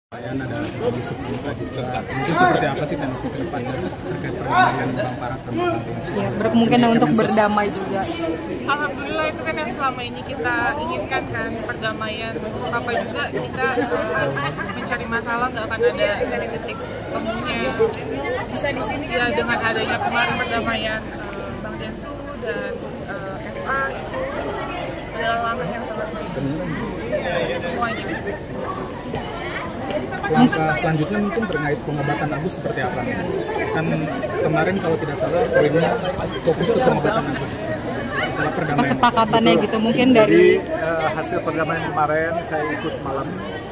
Ada kondisi juga. Mungkin seperti apa sih teknologi ke depannya terkait perdamaian Bang Farhat sama Bang Densu? Ya, berkemungkinan untuk berdamai juga. Alhamdulillah itu kan yang selama ini kita inginkan kan, perdamaian. Apa juga kita mencari masalah nggak akan ada dari titik temunya. Bisa di sini ya dengan adanya kemarin perdamaian Bang Densu dan FA itu adalah langkah yang sangat baik semuanya. Langkah selanjutnya mungkin terkait pengobatan Agus seperti apa? Kan kemarin kalau tidak salah poinnya fokus ke pengobatan Agus setelah perdamaian. Kesepakatannya Betul. gitu mungkin dari Hasil perdamaian kemarin saya ikut malam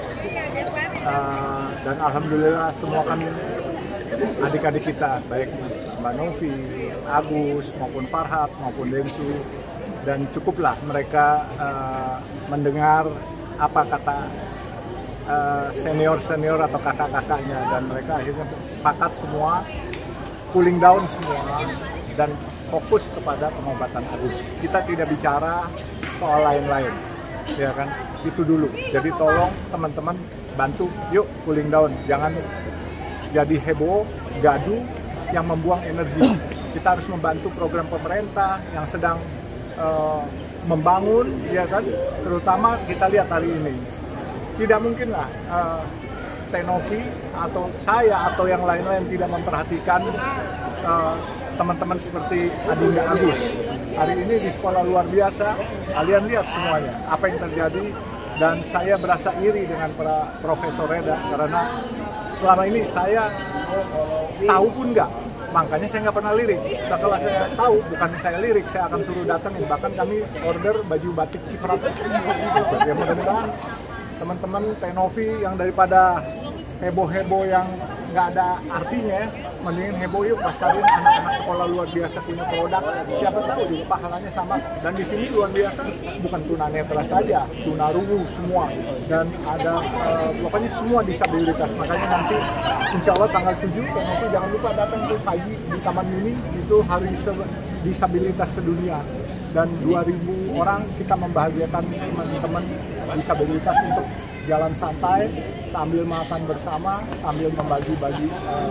dan alhamdulillah semua kan adik-adik kita, baik Mbak Novi, Agus maupun Farhat maupun Densu, dan cukuplah mereka mendengar apa kata senior-senior atau kakak-kakaknya, dan mereka akhirnya sepakat semua cooling down semua dan fokus kepada pengobatan Agus. Kita tidak bicara soal lain-lain, ya kan, itu dulu. Jadi tolong teman-teman bantu, yuk cooling down, jangan jadi heboh, gaduh yang membuang energi. Kita harus membantu program pemerintah yang sedang membangun, ya kan, terutama kita lihat hari ini. Tidak mungkinlah Tenovi atau saya atau yang lain-lain tidak memperhatikan teman-teman seperti adiknya Agus. Hari ini di sekolah luar biasa, kalian lihat semuanya apa yang terjadi, dan saya berasa iri dengan para profesor Reda karena selama ini saya tahu pun nggak, makanya saya nggak pernah lirik. Setelah saya tahu, bukan saya lirik, saya akan suruh datangin. Bahkan kami order baju batik Ciprat. Ya mudah-mudahan teman-teman Tenovi yang daripada heboh-heboh yang nggak ada artinya, mendingin heboh yuk, pasarin anak-anak sekolah luar biasa punya produk. Siapa tahu juga pahalanya sama. Dan di sini luar biasa bukan tunanetra saja, tunarungu semua, dan ada pokoknya semua disabilitas. Makanya nanti insya Allah tanggal 7 Tenovi jangan lupa datang ke pagi di Taman Mini, itu hari disabilitas sedunia. Dan 2.000 orang kita membahagiakan teman-teman disabilitas untuk jalan santai sambil makan bersama, sambil membagi-bagi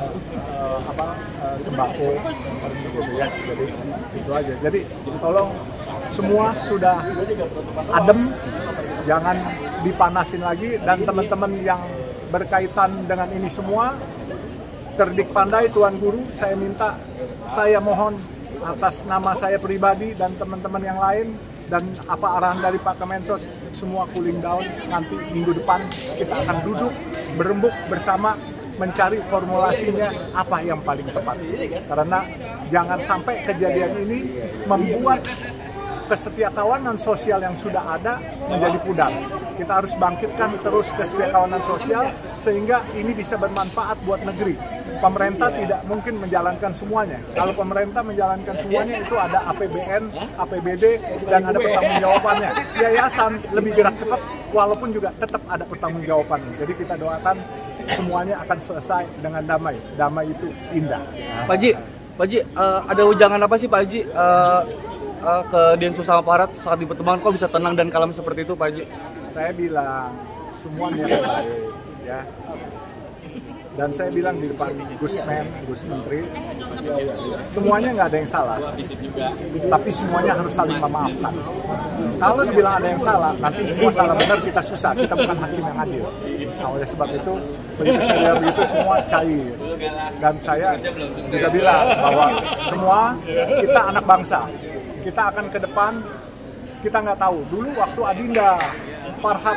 sembako seperti itu ya. Jadi itu aja. Jadi tolong semua sudah adem, jangan dipanasin lagi, dan teman-teman yang berkaitan dengan ini semua cerdik pandai, Tuan Guru, saya mohon atas nama saya pribadi dan teman-teman yang lain, dan apa arahan dari Pak Kemensos, semua cooling down. Nanti minggu depan kita akan duduk berembuk bersama mencari formulasinya apa yang paling tepat, karena jangan sampai kejadian ini membuat kesetiakawanan sosial yang sudah ada menjadi pudar. Kita harus bangkitkan terus kesetiakawanan sosial sehingga ini bisa bermanfaat buat negeri. Pemerintah tidak mungkin menjalankan semuanya. Kalau pemerintah menjalankan semuanya, itu ada APBN, APBD, dan ada pertanggungjawabannya. Yayasan lebih gerak cepat, walaupun juga tetap ada pertanggungjawabannya. Jadi kita doakan semuanya akan selesai dengan damai. Damai itu indah. Pak Haji, ada ujangan apa sih Pak Haji ke Densu sama Farhat saat di pertemuan, kok bisa tenang dan kalem seperti itu Pak Haji? Saya bilang semuanya baik, ya. Dan saya bilang di depan Gus Menteri, semuanya nggak ada yang salah, tapi semuanya harus saling memaafkan. Kalau dibilang ada yang salah, nanti semua salah benar, kita susah, kita bukan hakim yang adil. Nah, oleh sebab itu, begitu saya bilang begitu, semua cair. Dan saya juga bilang bahwa semua kita anak bangsa, kita akan ke depan, kita nggak tahu. Dulu waktu Adinda, Farhat,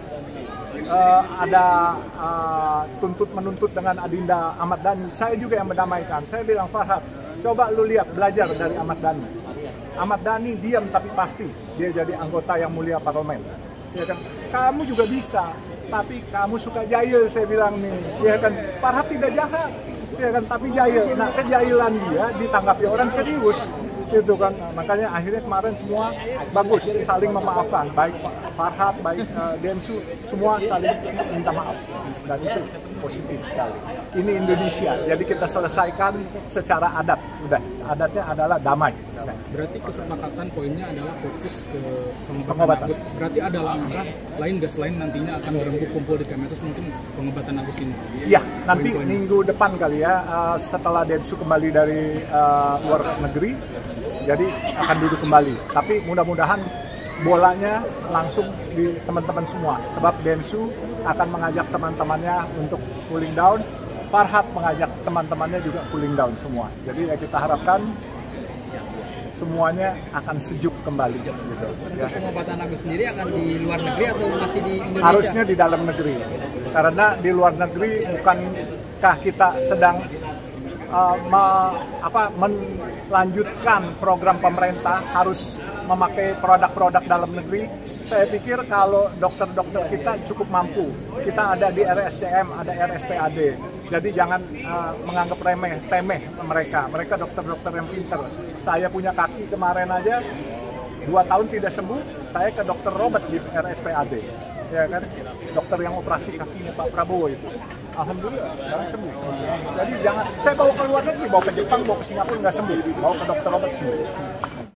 ada menuntut dengan Adinda Ahmad Dhani, saya juga yang mendamaikan. Saya bilang, Farhat, coba lu lihat, belajar dari Ahmad Dhani. Ahmad Dhani diam tapi pasti dia jadi anggota yang mulia parlemen, ya kan? Kamu juga bisa, tapi kamu suka jahil, saya bilang nih, ya kan? Farhat tidak jahat, ya kan, tapi jahil. Nah, kejahilan dia ditanggapi orang serius, itu kan. Makanya akhirnya kemarin semua bagus, saling memaafkan, baik Farhat, baik Densu, semua saling minta maaf, dan itu positif sekali. Ini Indonesia, jadi kita selesaikan secara adat. Udah, adatnya adalah damai. Berarti kesepakatan poinnya adalah fokus ke pengobatan Pengobatan. Agus. Berarti ada langkah lain nggak selain nantinya akan berembuk kumpul di Kemensos mungkin pengobatan Agus ini? Iya, nanti Poin-poin. minggu depan kali ya, setelah Densu kembali dari luar negeri, jadi akan duduk kembali. Tapi mudah-mudahan bolanya langsung di teman-teman semua, sebab Densu akan mengajak teman-temannya untuk cooling down, Farhat mengajak teman-temannya juga cooling down semua. Jadi ya kita harapkan semuanya akan sejuk kembali gitu. Untuk pengobatan Agus sendiri akan di luar negeri atau masih di Indonesia? Harusnya di dalam negeri, karena di luar negeri bukankah kita sedang melanjutkan program pemerintah harus memakai produk-produk dalam negeri. Saya pikir kalau dokter-dokter kita cukup mampu, kita ada di RSCM, ada RSPAD, jadi jangan menganggap temeh mereka dokter-dokter yang pinter. Saya punya kaki kemarin aja 2 tahun tidak sembuh, saya ke dokter Robert di RSPAD, ya kan, dokter yang operasi kakinya Pak Prabowo itu. Alhamdulillah, sekarang sembuh. Jadi jangan, saya bawa ke luar negeri, bawa ke Jepang, bawa ke Singapura nggak sembuh, bawa ke dokter Robert sembuh.